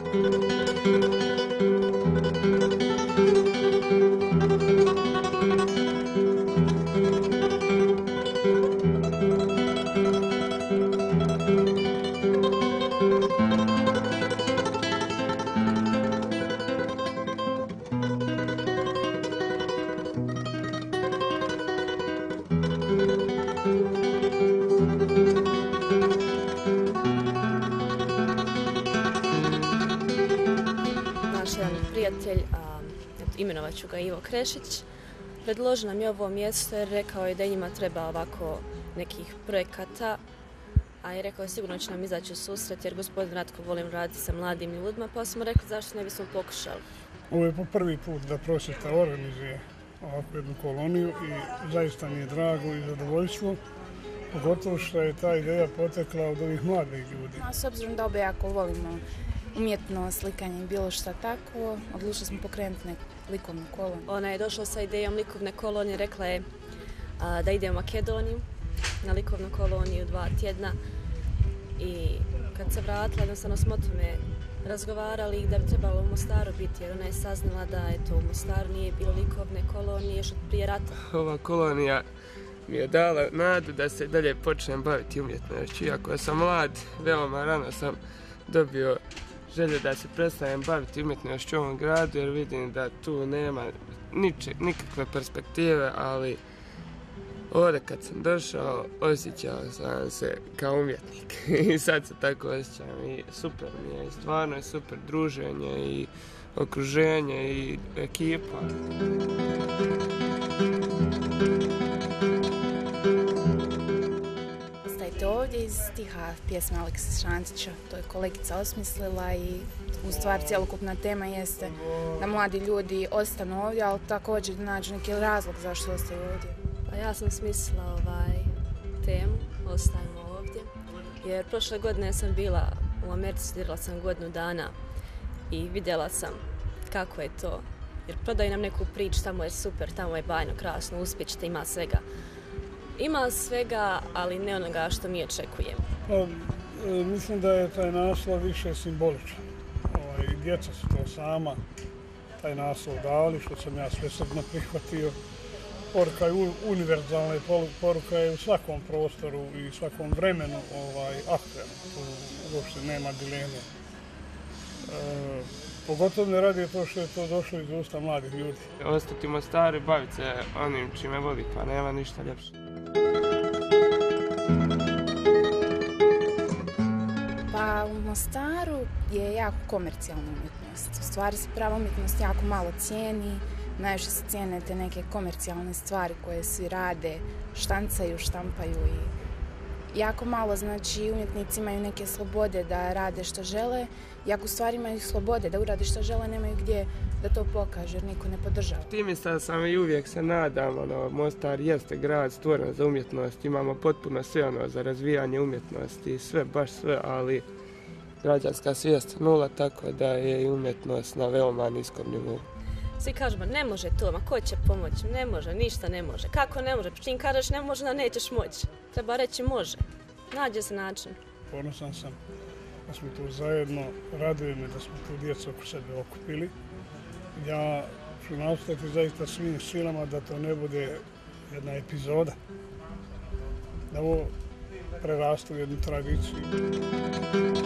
Jedan prijatelj, imenovat ću ga Ivo Krešić, predložio nam je ovo mjesto jer rekao je da njima treba ovako nekih projekata, a je rekao je sigurno će nam izaći u susret jer gospodin Ratko volim raditi sa mladim ljudima, pa smo rekli zašto ne bismo pokušali. Ovo je po prvi put da prosvjeta organizuje ovakvu jednu koloniju i zaista mi je drago i zadovoljstvo, pogotovo što je ta ideja potekla od ovih mladih ljudi. S obzirom da obe jako volimo umjetnost, slikanje i bilo šta tako, odlučili smo pokrenuti neku likovnu koloniju. Ona je došla sa idejom likovne kolonije, rekla je da ide u Makedoniju na likovnu koloniju 2 tjedna i kad se vratila, jednostavno smo o tome razgovarali da bi trebalo u Mostaru biti jer ona je saznala da je to u Mostaru nije bilo likovne kolonije još od prije rata. Ova kolonija mi je dala nadu da se dalje počnem baviti umjetnošću. Iako sam mlad, veoma rano sam dobio želju da se prestanem baviti umjetnošću u ovom gradu jer vidim da tu nema nikakve perspektive, ali ovdje kad sam došao osjećao sam se kao umjetnik i sad se tako osjećam i super mi je, stvarno je super druženje i okruženje i ekipa. Ovdje iz stiha pjesme Aleksa Šantića, to je kolegica osmislila i u stvari cjelokupna tema jeste da mladi ljudi ostanu ovdje, ali također da nađu neki razlog zašto ostaju ovdje. Pa ja sam smislila temu Ostajemo ovdje, jer prošle godine sam bila u Americi, studirala sam godinu dana i vidjela sam kako je to, jer prodaju nam neku priču, tamo je super, tamo je bajno, krasno, uspjet ćete, ima svega. Ima svega, ali ne onoga što mi očekujemo. Mislim da je taj naslov više simboličan. Djeca su to sama taj naslov dali, što sam ja svesrdno prihvatio. Poruka je univerzalna i poruka je u svakom prostoru i svakom vremenu aktualna. Tu uopšte nema dileme. Pogotovo ne radi to što je to došlo iz usta mladih ljudi. Ostati u Mostaru i baviti se onim čime voli, pa nema ništa ljepše. Pa u Mostaru je jako komercijalna umjetnost. U stvari se prava umjetnost jako malo cijeni, najviše se cijene te neke komercijalne stvari koje svi rade, štancaju, štampaju i jako malo, znači umjetnici imaju neke slobode da rade što žele, i ako u stvari imaju slobode da urade što žele, nemaju gdje da to pokaže jer niko ne podržava. Optimista sam i uvijek se nadam, Mostar jeste grad stvoren za umjetnost, imamo potpuno sve za razvijanje umjetnosti, sve, baš sve, ali građanska svijest nula, tako da je i umjetnost na veoma niskom nivou. Svi kažemo ne može to, ma ko će pomoći, ne može, ništa ne može. Kako ne može? Čim kažeš ne može, da nećeš moći. Treba reći može. Nađe se način. Ponosan sam da smo tu zajedno, raduje me da smo tu djecu oko sebe okupili. Ja ću nastaviti zaista svim silama da to ne bude jedna epizoda, da ovo prerastu u jednu tradiciju.